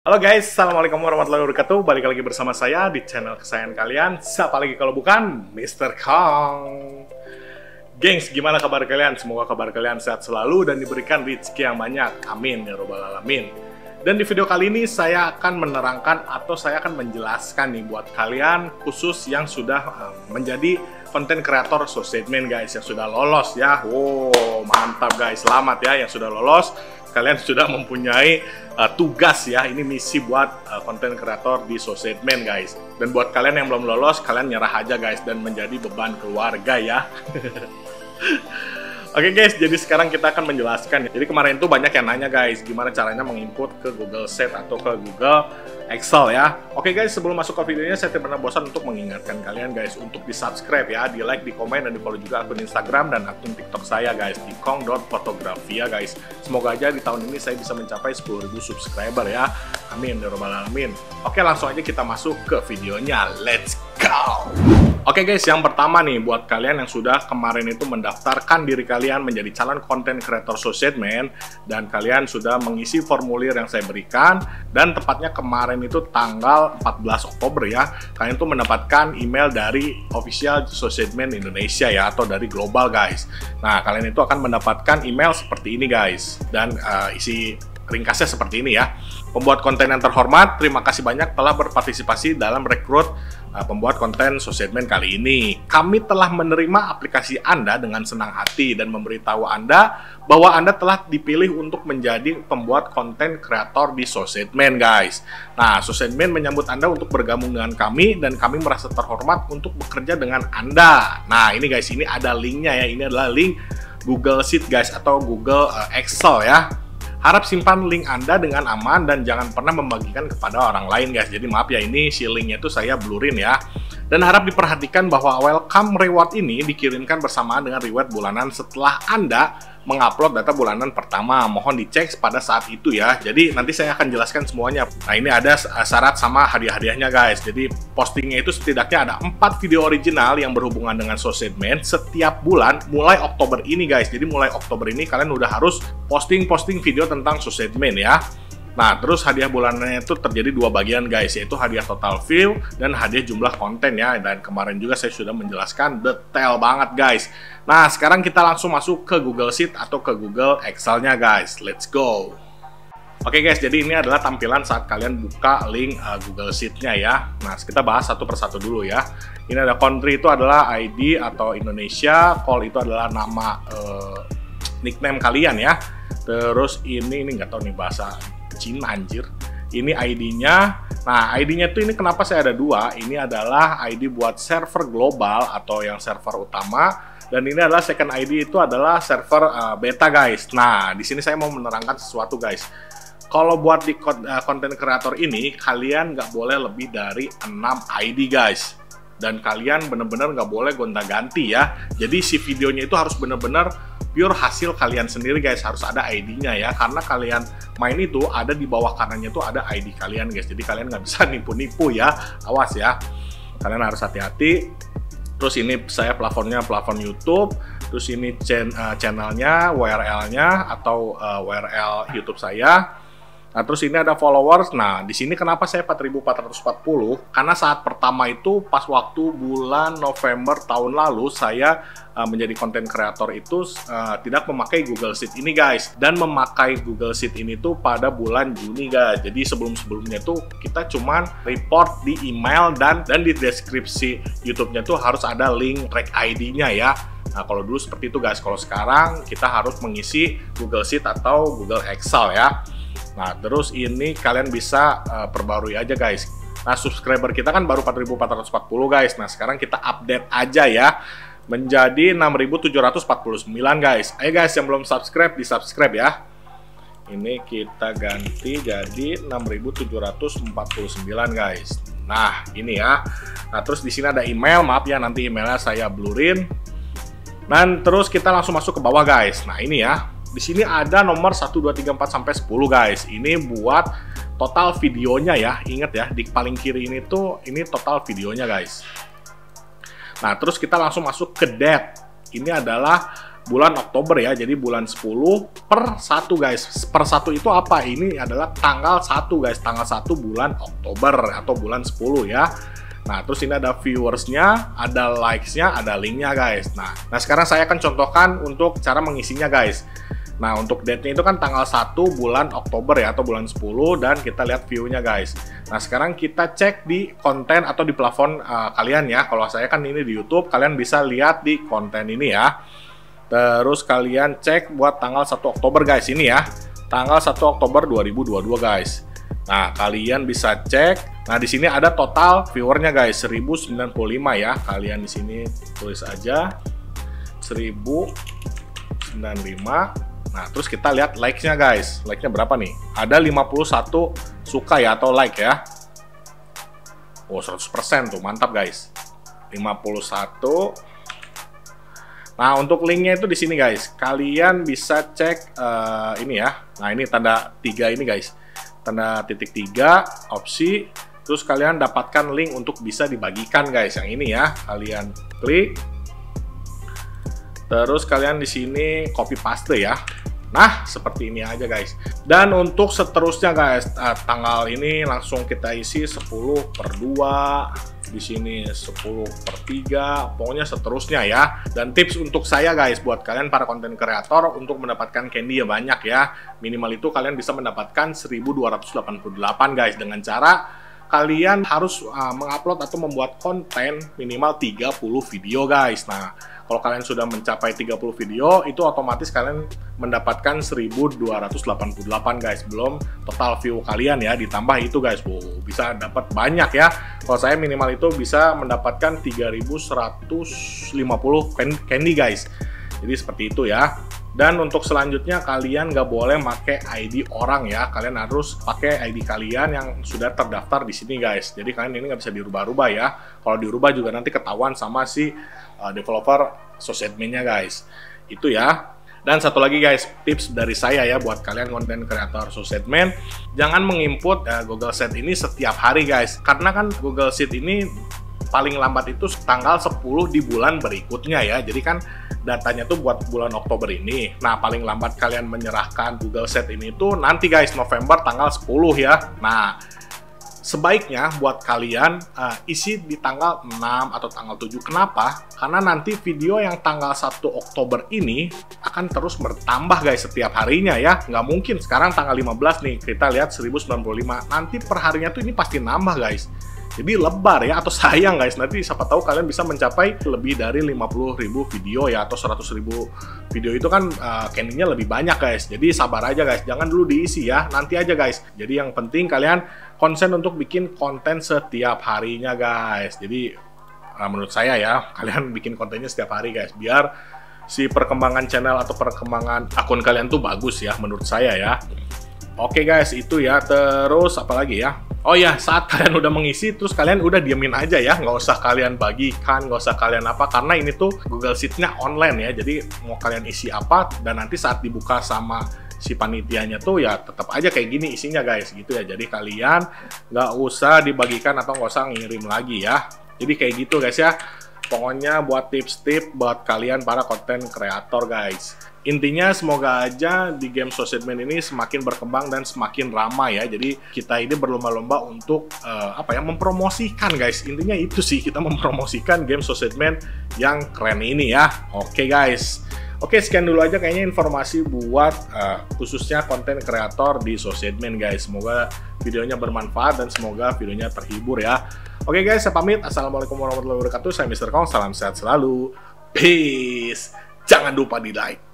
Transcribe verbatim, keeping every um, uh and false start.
Halo guys, Assalamualaikum warahmatullahi wabarakatuh. Balik lagi bersama saya di channel kesayangan kalian. Siapa lagi kalau bukan Mister Kong. Gengs, gimana kabar kalian? Semoga kabar kalian sehat selalu dan diberikan rezeki yang banyak. Amin ya robbal alamin. Dan di video kali ini saya akan menerangkan atau saya akan menjelaskan nih buat kalian khusus yang sudah uh, menjadi konten kreator SociedMan guys, yang sudah lolos ya. Wow, mantap guys, selamat ya yang sudah lolos. Kalian sudah mempunyai uh, tugas ya, ini misi buat konten uh, kreator di SociedMan guys. Dan buat kalian yang belum lolos, kalian nyerah aja guys dan menjadi beban keluarga ya. Oke guys, jadi sekarang kita akan menjelaskan. Jadi kemarin itu banyak yang nanya guys, gimana caranya menginput ke Google Sheet atau ke Google Excel ya. Oke guys, sebelum masuk ke videonya, saya tidak pernah bosan untuk mengingatkan kalian guys untuk di subscribe ya, di like, di komen, dan di follow juga akun Instagram dan akun TikTok saya guys, di kong dot photography ya guys. Semoga aja di tahun ini saya bisa mencapai sepuluh ribu subscriber ya. Amin ya robbal alamin. Oke, langsung aja kita masuk ke videonya. Let's go! Oke guys, yang pertama nih buat kalian yang sudah kemarin itu mendaftarkan diri kalian menjadi calon konten kreator SociedMan dan kalian sudah mengisi formulir yang saya berikan, dan tepatnya kemarin itu tanggal empat belas Oktober ya, kalian tuh mendapatkan email dari official SociedMan Indonesia ya, atau dari global guys. Nah, kalian itu akan mendapatkan email seperti ini guys, dan uh, isi ringkasnya seperti ini ya. Pembuat konten yang terhormat, terima kasih banyak telah berpartisipasi dalam rekrut uh, pembuat konten SociedMan kali ini. Kami telah menerima aplikasi Anda dengan senang hati dan memberitahu Anda bahwa Anda telah dipilih untuk menjadi pembuat konten kreator di SociedMan guys. Nah, SociedMan menyambut Anda untuk bergabung dengan kami dan kami merasa terhormat untuk bekerja dengan Anda. Nah, ini guys, ini ada linknya ya. Ini adalah link Google Sheet guys, atau Google uh, Excel ya. Harap simpan link Anda dengan aman dan jangan pernah membagikan kepada orang lain guys. Jadi maaf ya, ini si linknya itu saya blurin ya. Dan harap diperhatikan bahwa welcome reward ini dikirimkan bersamaan dengan reward bulanan setelah Anda mengupload data bulanan pertama. Mohon dicek pada saat itu ya. Jadi nanti saya akan jelaskan semuanya. Nah, ini ada syarat sama hadiah-hadiahnya guys. Jadi postingnya itu setidaknya ada empat video original yang berhubungan dengan SociedMan setiap bulan mulai Oktober ini guys. Jadi mulai Oktober ini kalian udah harus posting-posting video tentang SociedMan ya. Nah, terus hadiah bulanannya itu terjadi dua bagian guys, yaitu hadiah total view dan hadiah jumlah konten ya. Dan kemarin juga saya sudah menjelaskan detail banget guys. Nah, sekarang kita langsung masuk ke Google Sheet atau ke Google Excel-nya guys. Let's go! Oke guys, jadi ini adalah tampilan saat kalian buka link uh, Google Sheet-nya ya. Nah, kita bahas satu persatu dulu ya. Ini ada country, itu adalah I D atau Indonesia, call itu adalah nama uh, nickname kalian ya. Terus ini, ini nggak tahu nih bahasa Cina anjir. Ini I D-nya. Nah, I D-nya tuh ini kenapa saya ada dua? Ini adalah I D buat server global atau yang server utama, dan ini adalah second I D itu adalah server uh, beta guys. Nah, di sini saya mau menerangkan sesuatu guys. Kalau buat di konten kreator ini, kalian nggak boleh lebih dari enam I D guys. Dan kalian bener-bener nggak boleh gonta-ganti ya. Jadi si videonya itu harus bener-bener pure hasil kalian sendiri guys, harus ada I D-nya ya, karena kalian main itu ada di bawah kanannya tuh ada I D kalian guys, jadi kalian nggak bisa nipu-nipu ya, awas ya, kalian harus hati-hati. Terus ini saya plafonnya plafon YouTube, terus ini chen uh, channelnya, U R L-nya atau uh, U R L YouTube saya. Nah, terus ini ada followers. Nah, di sini kenapa saya empat ribu empat ratus empat puluh? Karena saat pertama itu pas waktu bulan November tahun lalu saya uh, menjadi konten kreator itu uh, tidak memakai Google Sheet ini guys, dan memakai Google Sheet ini tuh pada bulan Juni guys. Jadi sebelum-sebelumnya tuh kita cuman report di email dan dan di deskripsi YouTube-nya tuh harus ada link track I D-nya ya. Nah, kalau dulu seperti itu guys. Kalau sekarang kita harus mengisi Google Sheet atau Google Excel ya. Nah, terus ini kalian bisa uh, perbarui aja guys. Nah, subscriber kita kan baru empat ribu empat ratus empat puluh guys. Nah, sekarang kita update aja ya menjadi enam ribu tujuh ratus empat puluh sembilan guys. Ayo guys, yang belum subscribe di subscribe ya. Ini kita ganti jadi enam ribu tujuh ratus empat puluh sembilan guys. Nah, ini ya. Nah, terus di sini ada email. Maaf ya, nanti emailnya saya blurin. Dan terus kita langsung masuk ke bawah guys. Nah, ini ya. Di sini ada nomor satu, dua, tiga, empat sampai sepuluh guys. Ini buat total videonya ya. Ingat ya, di paling kiri ini tuh ini total videonya guys. Nah, terus kita langsung masuk ke date. Ini adalah bulan Oktober ya. Jadi bulan sepuluh per satu guys. Per satu itu apa? Ini adalah tanggal satu guys. Tanggal satu bulan Oktober atau bulan sepuluh ya. Nah, terus ini ada viewersnya, ada likes-nya, ada link-nya guys. Nah, nah sekarang saya akan contohkan untuk cara mengisinya guys. Nah, untuk date-nya itu kan tanggal satu bulan Oktober ya, atau bulan sepuluh, dan kita lihat view-nya guys. Nah, sekarang kita cek di konten atau di plafon uh, kalian ya. Kalau saya kan ini di YouTube, kalian bisa lihat di konten ini ya. Terus kalian cek buat tanggal satu Oktober guys, ini ya. Tanggal satu Oktober dua ribu dua puluh dua guys. Nah, kalian bisa cek. Nah, di sini ada total viewernya guys, seribu sembilan puluh lima ya. Kalian di sini tulis aja seribu sembilan puluh lima. Nah, terus kita lihat likes-nya guys. Like-nya berapa nih? Ada lima puluh satu suka ya, atau like ya. Oh, seratus persen tuh, mantap guys. lima puluh satu. Nah, untuk link-nya itu di sini guys. Kalian bisa cek uh, ini ya. Nah, ini tanda tiga ini guys. Tanda titik tiga, opsi. Terus kalian dapatkan link untuk bisa dibagikan guys. Yang ini ya. Kalian klik. Terus kalian di sini copy paste ya. Nah, seperti ini aja guys. Dan untuk seterusnya guys, uh, tanggal ini langsung kita isi sepuluh per dua, di sini sepuluh per tiga, pokoknya seterusnya ya. Dan tips untuk saya guys, buat kalian para konten kreator untuk mendapatkan candy ya banyak ya. Minimal itu kalian bisa mendapatkan seribu dua ratus delapan puluh delapan guys, dengan cara kalian harus uh, mengupload atau membuat konten minimal tiga puluh video guys. Nah, kalau kalian sudah mencapai tiga puluh video, itu otomatis kalian mendapatkan seribu dua ratus delapan puluh delapan guys. Belum total view kalian ya, ditambah itu guys. Wow, bisa dapat banyak ya. Kalau saya minimal itu bisa mendapatkan tiga ribu seratus lima puluh candy guys. Jadi seperti itu ya. Dan untuk selanjutnya kalian nggak boleh pakai I D orang ya. Kalian harus pakai I D kalian yang sudah terdaftar di sini guys. Jadi kalian ini nggak bisa dirubah-rubah ya. Kalau dirubah juga nanti ketahuan sama si uh, developer SoSadmin-nya guys. Itu ya. Dan satu lagi guys, tips dari saya ya buat kalian konten kreator SoSadmin, jangan menginput uh, Google Sheet ini setiap hari guys. Karena kan Google Sheet ini paling lambat itu tanggal sepuluh di bulan berikutnya ya. Jadi kan datanya tuh buat bulan Oktober ini. Nah, paling lambat kalian menyerahkan Google Sheet ini tuh nanti guys, November tanggal sepuluh ya. Nah, sebaiknya buat kalian uh, isi di tanggal enam atau tanggal tujuh. Kenapa? Karena nanti video yang tanggal satu Oktober ini akan terus bertambah guys setiap harinya ya. Nggak mungkin sekarang tanggal lima belas nih, kita lihat seribu sembilan puluh lima. Nanti perharinya tuh ini pasti nambah guys. Jadi lebar ya, atau sayang guys, nanti siapa tahu kalian bisa mencapai lebih dari lima puluh ribu video ya, atau seratus ribu video. Itu kan uh, candy-nya lebih banyak guys. Jadi sabar aja guys, jangan dulu diisi ya, nanti aja guys. Jadi yang penting kalian konsen untuk bikin konten setiap harinya guys. Jadi uh, menurut saya ya, kalian bikin kontennya setiap hari guys, biar si perkembangan channel atau perkembangan akun kalian tuh bagus ya, menurut saya ya. Oke guys, itu ya. Terus apa lagi ya? Oh ya, saat kalian udah mengisi, terus kalian udah diemin aja ya, nggak usah kalian bagikan, nggak usah kalian apa, karena ini tuh Google Sheet-nya online ya, jadi mau kalian isi apa, dan nanti saat dibuka sama si panitianya tuh ya tetap aja kayak gini isinya guys, gitu ya. Jadi kalian nggak usah dibagikan atau nggak usah ngirim lagi ya. Jadi kayak gitu guys ya. Pokoknya buat tips-tips buat kalian para konten kreator guys. Intinya semoga aja di game SoSadmin ini semakin berkembang dan semakin ramai ya. Jadi kita ini berlomba-lomba untuk uh, apa ya, mempromosikan guys. Intinya itu sih, kita mempromosikan game SoSadmin yang keren ini ya. Oke guys. Oke, sekian dulu aja kayaknya informasi buat uh, khususnya konten kreator di SoSadmin guys. Semoga videonya bermanfaat dan semoga videonya terhibur ya. Oke guys, saya pamit. Assalamualaikum warahmatullahi wabarakatuh. Saya mister Kong. Salam sehat selalu. Peace. Jangan lupa di like.